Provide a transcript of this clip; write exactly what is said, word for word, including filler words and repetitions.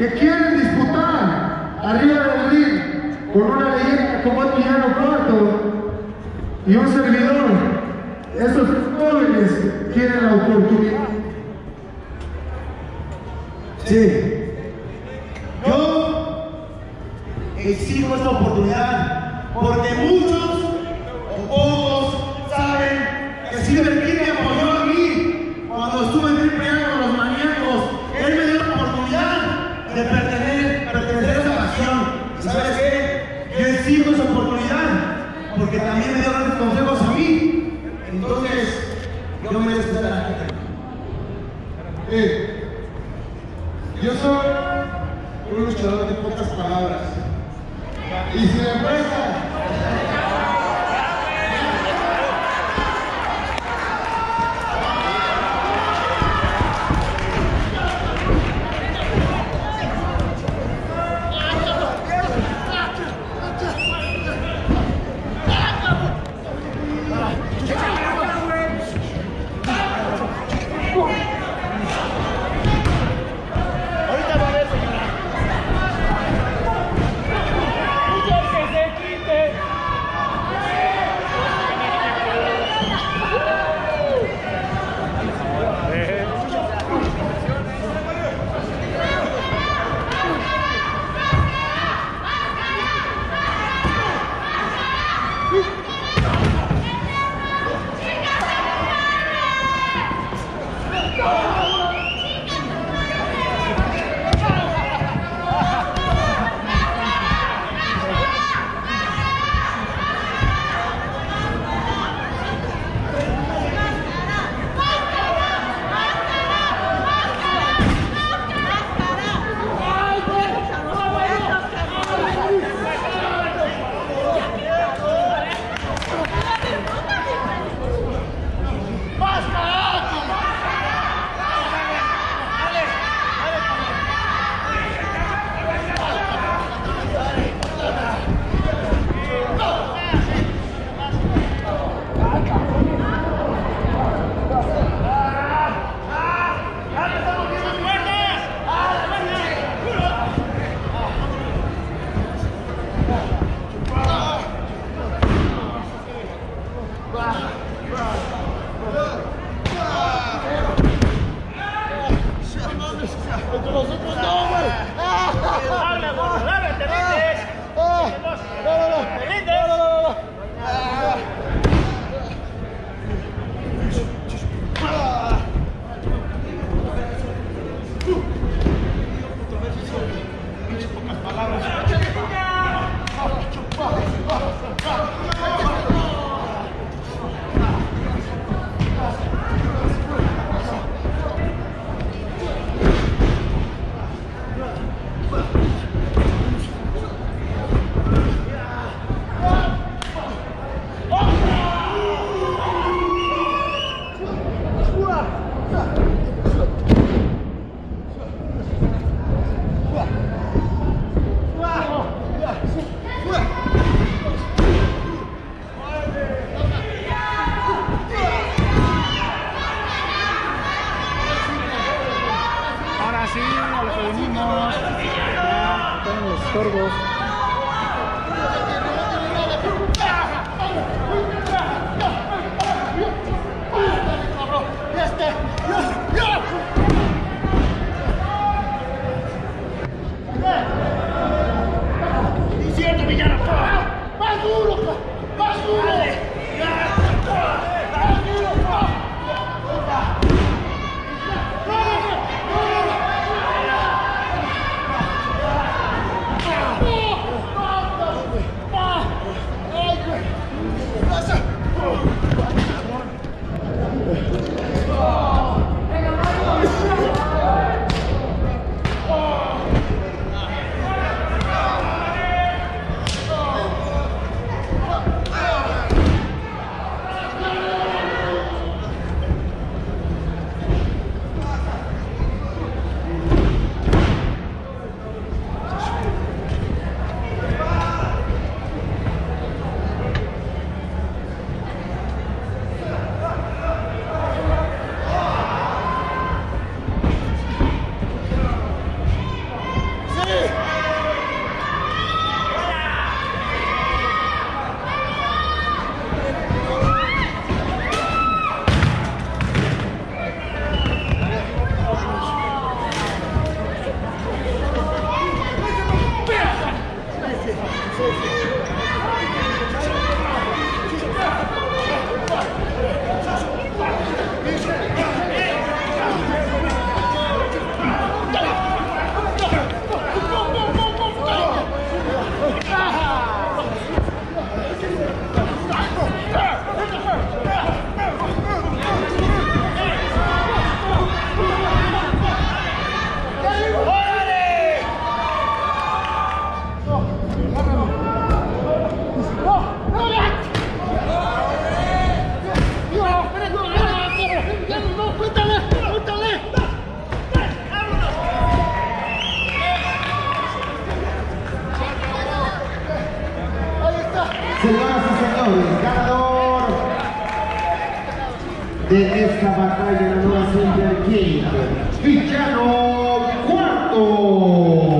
que quieren disputar arriba del ring con una leyenda como Emiliano Cuarto y un servidor. Esos jóvenes quieren la oportunidad. Sí. Yo exijo esta oportunidad porque muchos o pocos saben que Silver me apoyó a mí cuando estuve en triple A con los maníacos. Él me dio la oportunidad de pertenecer, pertenecer a esa pasión. ¿Y sabes qué? Yo exijo esa oportunidad porque también me dio grandes consejos a mí. Entonces, yo merezco estar aquí. Eh, yo soy un luchador de pocas palabras. Y si me presta. Yeah. de esta batalla, la nueva Silver King, Villano Cuarto.